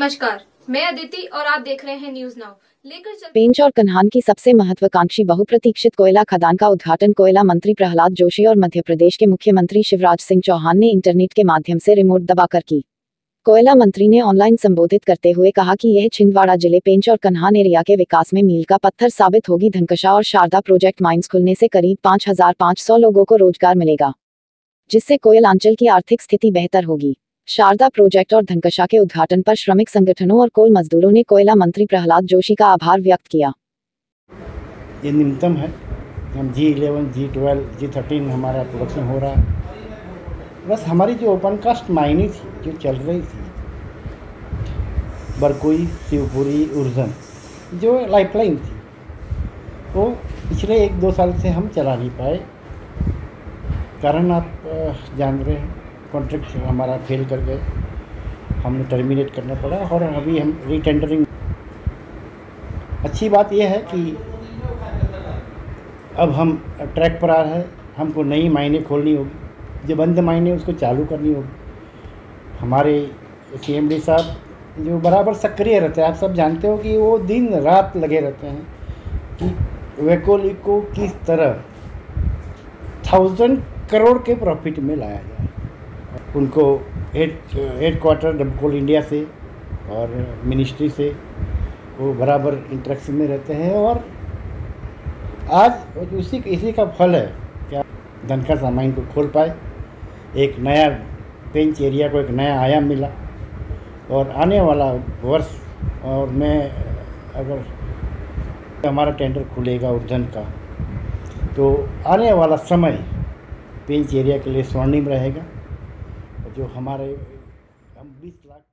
नमस्कार, मैं अदिति और आप देख रहे हैं न्यूज नाउ। पेंच और कन्हान की सबसे महत्वाकांक्षी बहुप्रतीक्षित कोयला खदान का उद्घाटन कोयला मंत्री प्रहलाद जोशी और मध्य प्रदेश के मुख्यमंत्री शिवराज सिंह चौहान ने इंटरनेट के माध्यम से रिमोट दबाकर की। कोयला मंत्री ने ऑनलाइन संबोधित करते हुए कहा कि यह छिंदवाड़ा जिले पेंच और कन्हान एरिया के विकास में मील का पत्थर साबित होगी। धनकशा और शारदा प्रोजेक्ट माइंस खुलने से करीब 5,500 लोगों को रोजगार मिलेगा, जिससे कोयलांचल की आर्थिक स्थिति बेहतर होगी। शारदा प्रोजेक्ट और धनकशा के उद्घाटन पर श्रमिक संगठनों और कोल मजदूरों ने कोयला मंत्री प्रहलाद जोशी का आभार व्यक्त किया। ये न्यूनतम है, हम G11, G12, G13 हमारा प्रोडक्शन हो रहा है। बस हमारी जो ओपन कास्ट माइनिंग थी जो चल रही थी, बरकोई, शिवपुरी, उर्जन जो लाइफलाइन थी, वो पिछले 1-2 साल से हम चला नहीं पाए। कारण आप जान रहे हैं, कॉन्ट्रैक्ट हमारा फेल कर गए, हमने टर्मिनेट करना पड़ा और अभी हम रीटेंडरिंग। अच्छी बात यह है कि अब हम ट्रैक पर आ रहे हैं, हमको नई माइनें खोलनी होगी, जो बंद माइनें उसको चालू करनी होगी। हमारे CMD साहब जो बराबर सक्रिय रहते हैं, आप सब जानते हो कि वो दिन रात लगे रहते हैं कि वैकोली को किस तरह 1000 करोड़ के प्रॉफिट में लाया जाए। उनको हेड क्वार्टर कोल इंडिया से और मिनिस्ट्री से वो बराबर इंटरेक्शन में रहते हैं और आज इसी का फल है कि धनकशा माइन को खोल पाए, एक नया पेंच एरिया को एक नया आयाम मिला। और आने वाला वर्ष और मैं अगर हमारा टेंडर खुलेगा उर्जन का, तो आने वाला समय पेंच एरिया के लिए स्वर्णिम रहेगा। जो हमारे हम 20 लाख